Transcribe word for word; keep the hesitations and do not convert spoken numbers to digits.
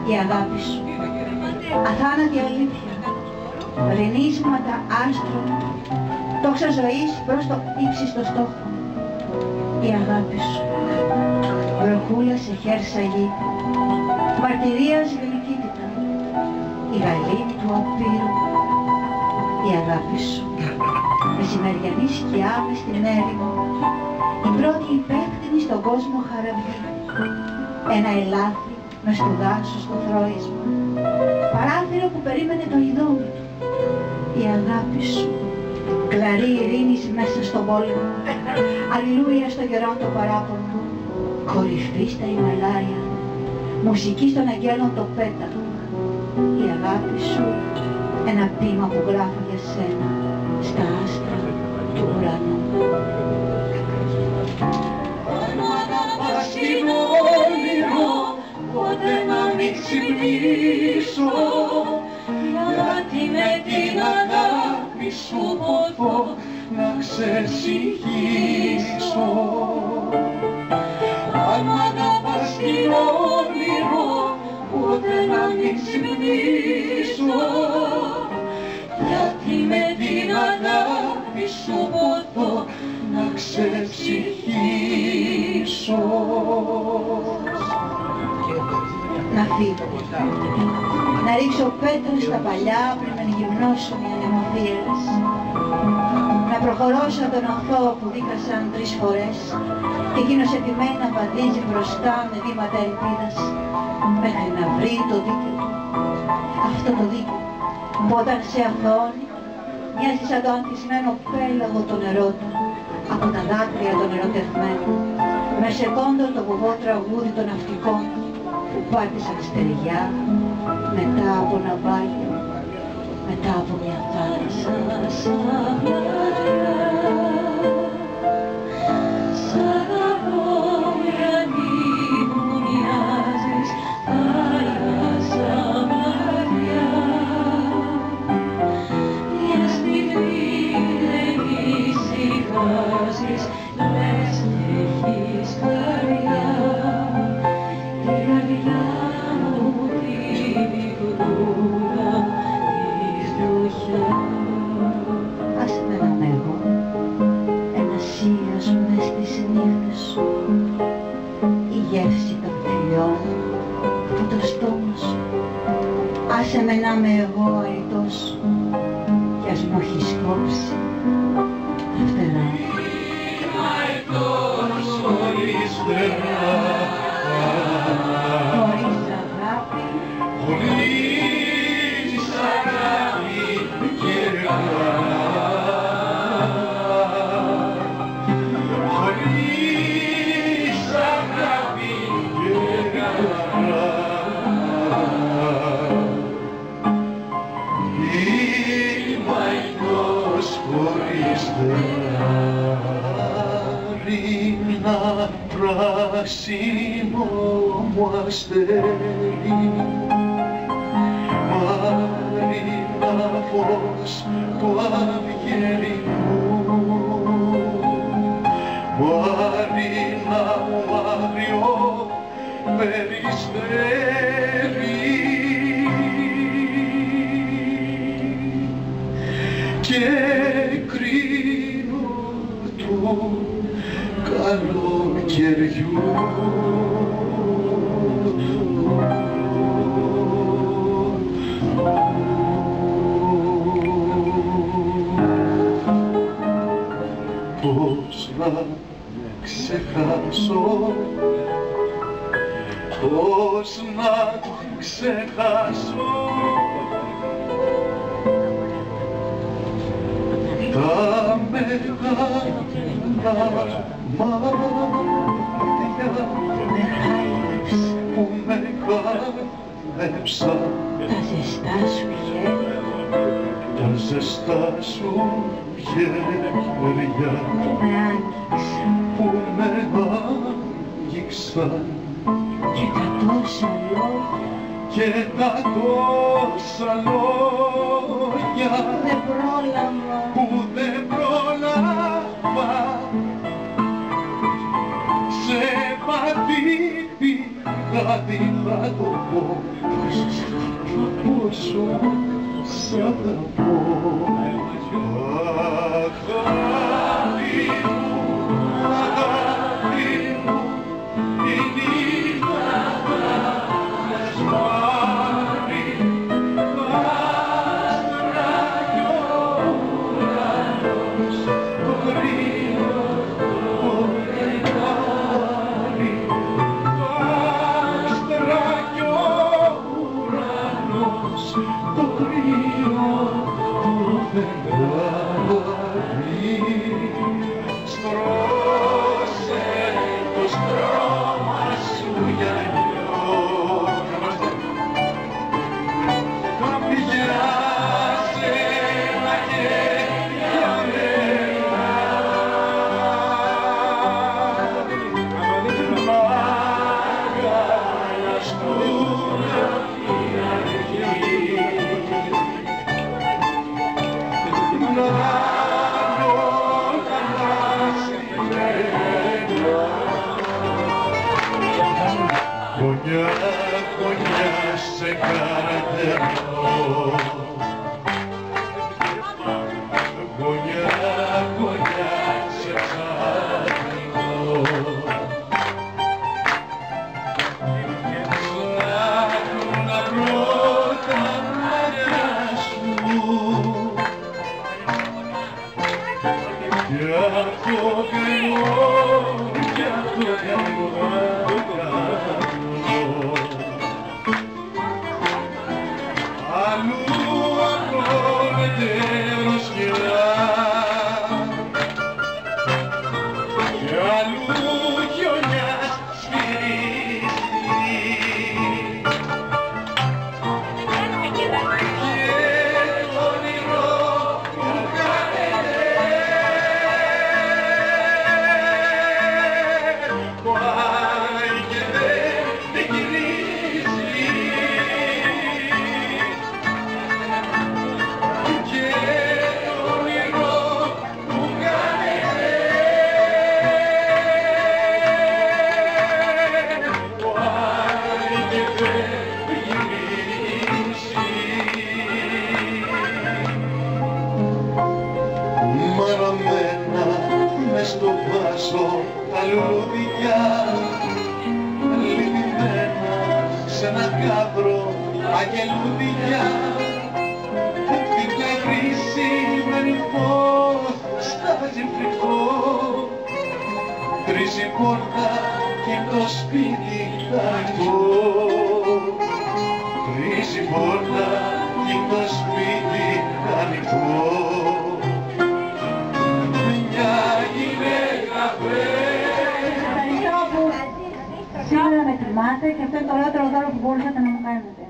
η αγάπη σου. Αθάνατη αλήθεια, ρενίσματα άστρων, τόξα ζωής προς το ύψιστο στόχο. Η αγάπη σου, βροχούλα σε χέρσα γη, μαρτυρίας γλυκύτητα, η γαλήνη του απείρου. Η αγάπη σου, μεσημεριανή σκιά μες στην έρημο, η πρώτη υπεύθυνη στον κόσμο χαραυγή, ένα ελάφι μες στο δάσος στο θρώισμα, παράθυρο που περίμενε το ειδόμι του. Η αγάπη σου, κλαρή ειρήνης μέσα στον πόλεμο, αλληλούια στο γερόν το παράπονο, κορυφή στα Ιμαλάια, μουσική των αγγέλων το πέταλο. Η αγάπη σου, ένα ποίημα που γράφω για σένα στα άστρα του ουρανού. Αν αγαπάς την όνειρο, ποτέ να μην ξυπνήσω, γιατί με την αγάπη σου ποθώ να ξεσυγήσω. Αν αγαπάς την όνειρο, ποτέ να μην ξυπνήσω, γιατί με την αγάπη σου ποθώ να ξεψυχήσω. Να φύγω, να ρίξω πέτρες στα παλιά πριν με γυμνώσουν οι ανεμοφύλες, να προχωρώ σαν τον αθώο που δίκασαν τρεις φορές και εκείνος επιμένει να βαδίζει μπροστά με βήματα ελπίδας μέχρι να βρει το δίκαιο του. Αυτό το δίκαιο που όταν σε αθώνει μοιάζει σαν το ανθισμένο πέλαγο των ερώτων από τα δάκρυα των ερωτευμένων, με σεκόντο το βοβό τραγούδι των ναυτικών που πάτησαν στεριά μετά από ναυάγιο, μετά από μια θάλασσα. Σ' αγαπώ, γιατί μου μοιάζεις θάλασσα μακριά. Μια στιγμή δεν ησυχάζεις, λες κι έχεις καρδιά. Την καρδιά μου την μικρούλα, τη φτωχιά. Άσε με να είμαι εγώ, ένας ήλιος μες στις νύχτες σου, η γεύση των φιλιών από το στόμα σου. Άσε με να είμαι εγώ αητός σου, κι ας μου έχεις κόψει τα φτερά. Είμαι αητός χωρίς φτερά, χωρίς αγάπη, χωρίς αγάπη και χαρά, χωρίς αγάπη και χαρά. Είμαι αητός χωρίς φτερά, ρήμνα πράσινο μου αστέρι, μαρίνα φως του αυγερινού, μαρίνα μου άγριο περιστέρι, και κρίνω του καλοκαιριού. Πώς να ξεχάσω, πώς να ξεχάσω τα μεγάλα μάτια που με χάιδεψαν, τα ζεστά σου χέρια, τα ζεστά σου χέρια που με άγγιξαν, που με άγγιξαν, και τα τόσα λόγια και τα τόσα λόγια δεν πρόλαβα, που δεν πρόλαβα, σε πατήθηκα κάτι να το πω, πόσο σ' αγαπώ. Αγάπη μου, αγάπη μου, η νύχτα θα σπάρει, άστρα κι ο ουρανός το κρύο το φεγγάρι, άστρα κι ο ουρανός το κρύο το φεγγάρι. Στρώσε το στρώμα σου γυαλιό, πιάσε ένα χέρι για μένα, μ' αγκαλιαστούμε η αργή, Γωνιά, γωνιά σε καρατερό, γωνιά, γωνιά σε ψάχνω, ψάχνω να βρω τα μάτια σου, για το καημό, για το καημό. Αλλού απλώνεται ροσχερά κι αλλού χιονιάς σφυρίζει και το όνειρο που κάνετε πάει και δεν γυρίζει. Μαραμένα μες στο βάσο τα λουλούδια, λυπημένα σ' ένα γάβρο αγγελούδια, την κρίση με ρυθμό στάζει φρικτό, τρίζει πόρτα κι το σπίτι ανοιχτό, τρίζει πόρτα κι το σπίτι ανοιχτό. Σήμερα με τιμάτε και αυτό είναι το ωραιότερο δώρο που μπορούσατε να μου κάνετε.